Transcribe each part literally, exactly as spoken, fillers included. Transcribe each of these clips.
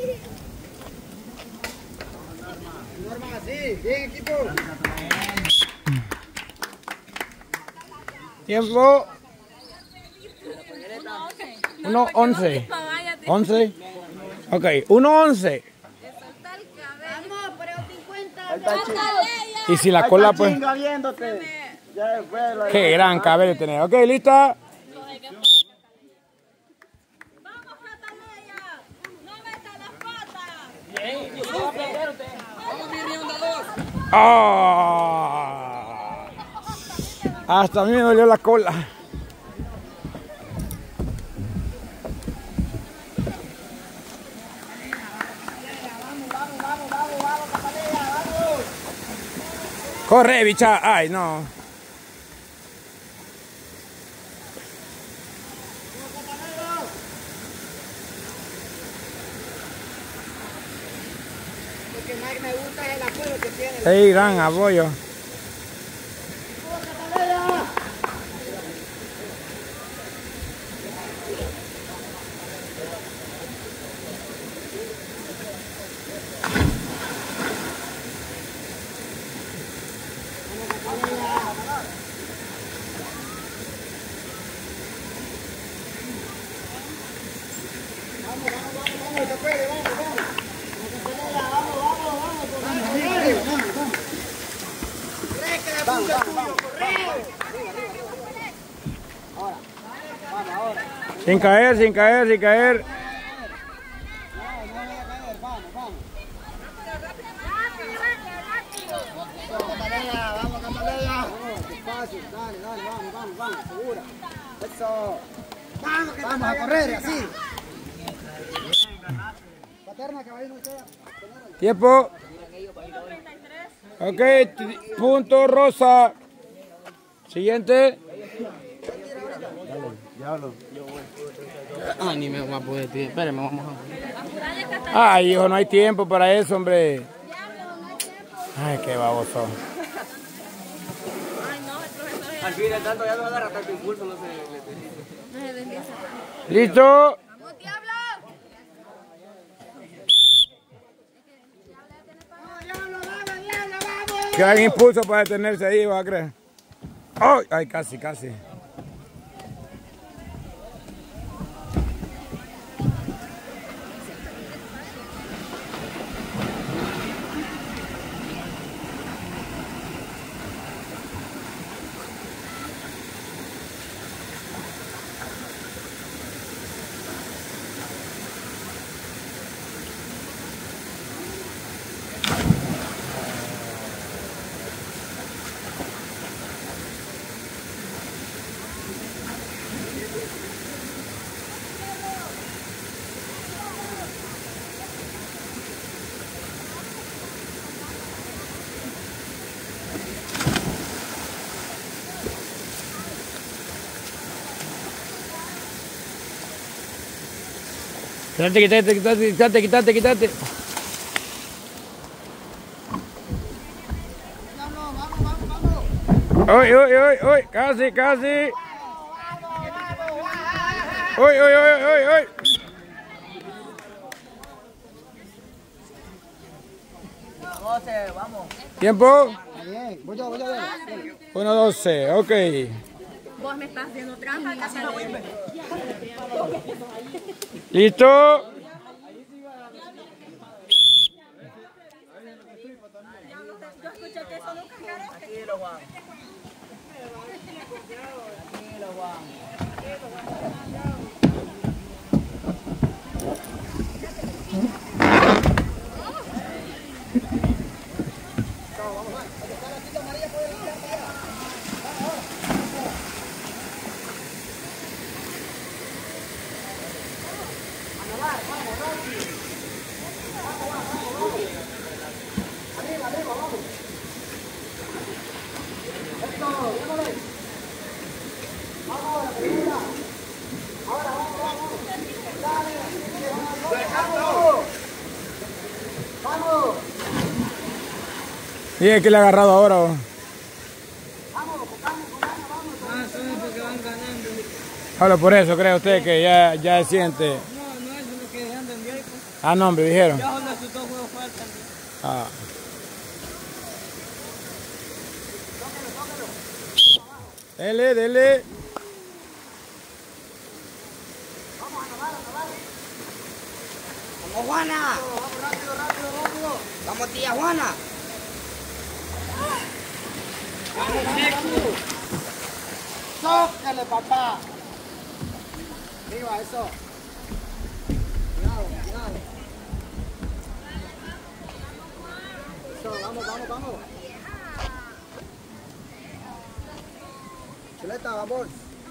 Norman así, bien equipo. Tiempo. uno once. once. Ok, uno once. Y si la cola pues... Qué gran cabello tener. Ok, lista. Ah, hasta a mí me dolió la cola. Corre, bicha. Ay, no. Lo que más me gusta es el apoyo que tiene. Sí, gran apoyo. Sin caer, sin caer, sin caer. Vamos, Cataleya. Despacio, dale, dale, vamos, vamos, vamos, segura. Eso. Vamos, vamos a correr, así. Paterna, caballero, usted. Tiempo. Ok, punto rosa. Siguiente. Ah, ni me voy a poder pedir. Espérenme, vamos a... Ay, hijo, no hay tiempo para eso, hombre. Ay, qué baboso. Ay, no, el profesor es... Al fin de tanto ya lo agarra hasta el impulso, no se No se desliza. ¿Listo? ¡Vamos, diablo! Que hay impulso para detenerse ahí, va a creer. Ay, ay, casi, casi. Quítate, quítate, quítate, quítate, quítate, quítate. Uy, uy, uy, uy, casi, casi. Uy, uy, uy, uy, uy. Vamos. ¿Tiempo? Bien, voy yo, voy yo. uno doce, ok. Vos me estás haciendo trampa, Cataleya. ¿Listo? Yo escuché que eso nunca carece. Tranquilo, Juan. Tranquilo, Juan. Y es que le ha agarrado ahora. Oh. Ah, solo porque van ganando. Hablo por eso, ¿cree usted que ya, ya siente? No, no, eso es lo que dejan de enviar. Pues. Ah, no, hombre, dijeron. Ah. Dele, dele. ¡Vamos, Juana! ¡Vamos, rápido, rápido, rápido! ¡Vamos, tía Juana! ¡Tócale, papá! ¡Arriba, eso! Cuidado, cuidado. Eso, vamos, vamos, vamos. Chuleta, vamos.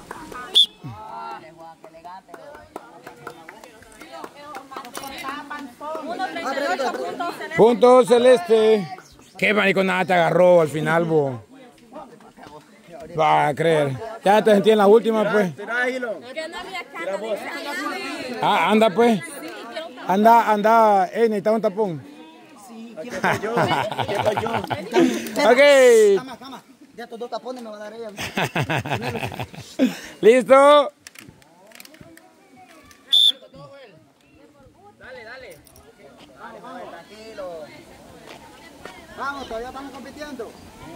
uno treinta y ocho puntos celeste. Punto celeste. Qué mariconada te agarró al final, vos. Va a creer. Ya te sentí en la última, pues. Que no había cara de enseñar. Ah, anda, pues. Anda, anda. Ey, necesitamos un tapón. Sí, ¿qué falló? ¿Qué falló? Ok. Cama, cama. Ya estos dos tapones me van a dar ella. Listo. Tranquilo. Vamos, todavía estamos compitiendo.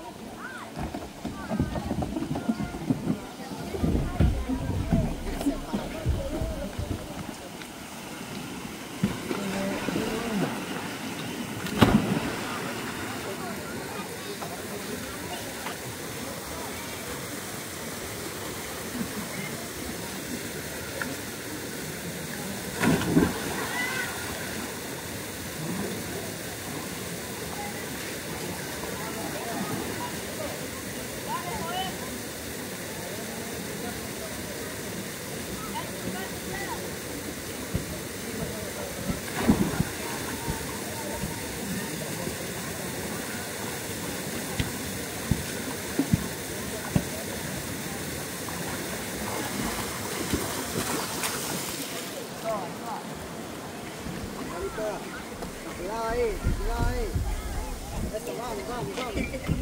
Cuidado ahí, cuidado ahí. Eso, vamos, vamos, vamos.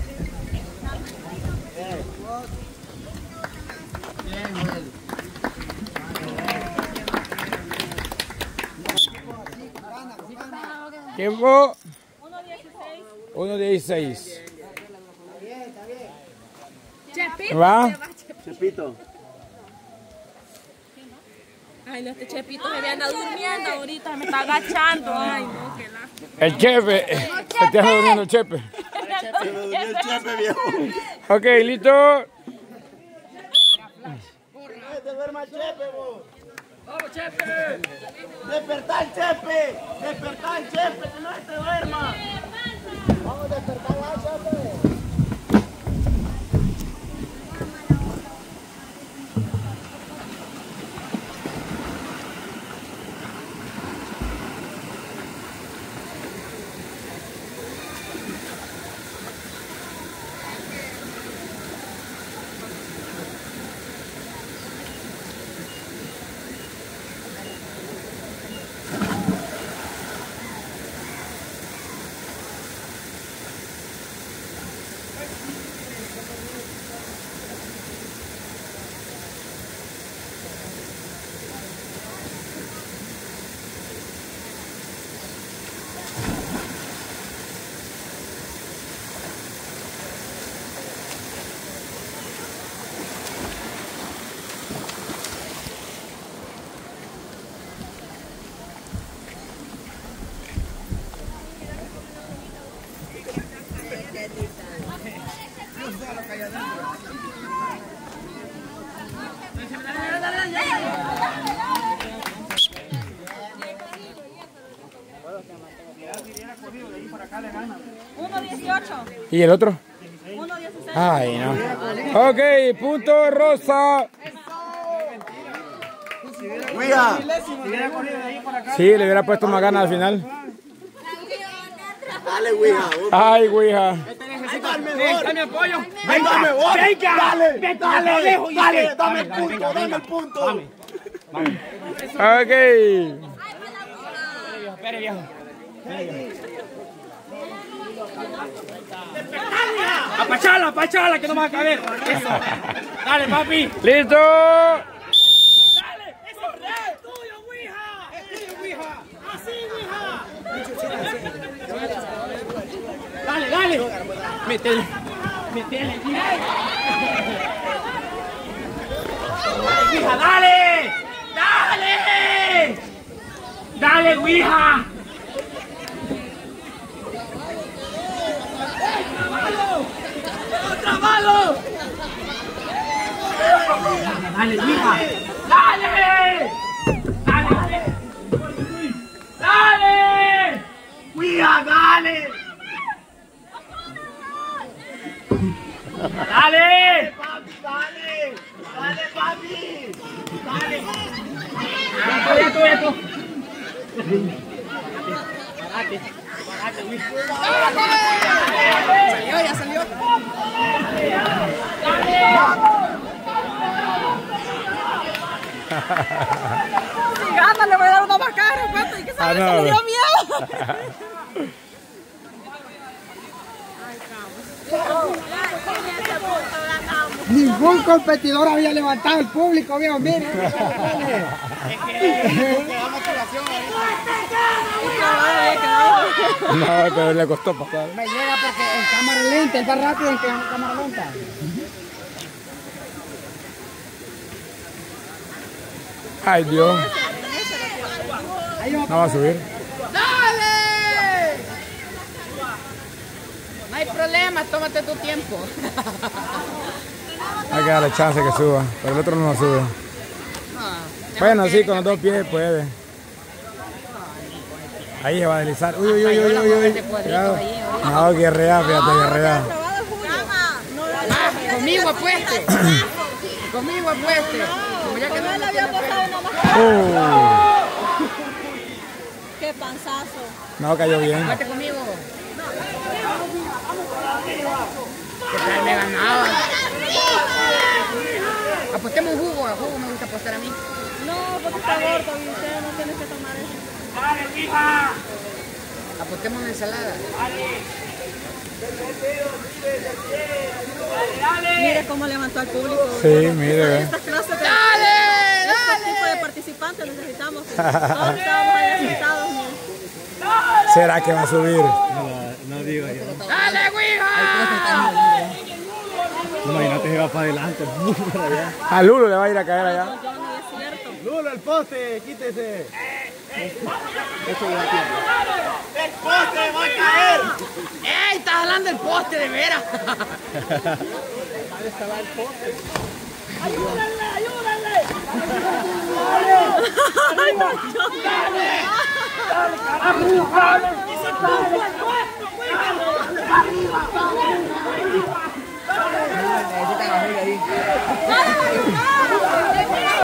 Bien, bien. Tiempo. uno dieciséis. uno dieciséis. Está bien, está bien. Chepito. ¿Va? Chepito. Ay, no, este Chepito me viene durmiendo ahorita, me está agachando. Ay, no, qué lástima. El chepe. Se te anda durmiendo el chepe. Se me durmió el chepe, viejo. Ok, listo. ¡Te duerma el chepe, vos! ¡Vamos, chepe! ¡Despertá el chepe! ¡Despertá el chepe! ¡Que no se te duerma! Vamos a despertar al chepe. uno dieciocho. ¿Y el otro? uno dieciséis. Ay, no. Ok, punto rosa. ¡Cuida! Sí, le hubiera puesto más ganas al final. Dale, Ouija. Ay, güija. Dame apoyo. Venga, vos. Venga. Dale, dale, dale, dame el punto, dame el punto. Ok. Espere, viejo. Apachala, apachala, que no me va a caber. Eso. Dale, papi. Listo. Dale, eso es tuyo, Ouija. Es tuyo, Ouija. Así, Ouija. Métele. Métele. Ouija, dale. Dale. Dale, Ouija. ¡Otra mano! Dale, Ouija. Dale. Dale. Dale. Ouija, dale. ¡Dale! ¡Papi, dale! ¡Dale, papi! ¡Dale! Ya tú, ya tú. Parate, parate, Luis. Salió, ya salió. Si gana, le voy a dar una más cara, ¿cuánto? ¿Y qué sabe? Ah, no. Se le dio miedo. Ningún competidor había levantado el público, viejo, miren. No, pero le costó pasar. Me llega porque en cámara lenta, él va rápido en cámara lenta. Ay, Dios. Ahí va. No va a subir. ¡Dale! No hay problema, tómate tu tiempo. Hay que darle chance que suba, pero el otro no lo sube. Bueno, sí, con los dos pies puede. Ahí se va a deslizar. Uy, uy, uy, uy, uy, uy. Cuidado. No, guerrea, fíjate, guerrea. Conmigo apueste. Conmigo apueste. Como ya que no le había pasado una más. Uh, ¡Qué panzazo! no, cayó bien. Apueste conmigo. ¿Qué tal me ganaba? Apostemos un jugo, a jugo me gusta apostar a mí. No, porque está gordo y usted no tiene que tomar eso. ¡Dale, hija! Apostemos una ensalada. Mire cómo levantó al público. Sí, mire, ve. Estas clases de, ¡dale, este tipo de participantes necesitamos. Todos estábamos ahí sentados, mire. ¿Será que va a subir? ¡Dale, Ouija! Imagínate que va para adelante. Para allá. A Lulo le va a ir a caer allá. No, no es cierto. Lulo, el poste, quítese. Eso ya tiempo. ¡El poste va a caer! ¡Ey! ¡Estás hablando del poste, de veras! ¡Ayúdenle, ayúdenle! ¡Dale!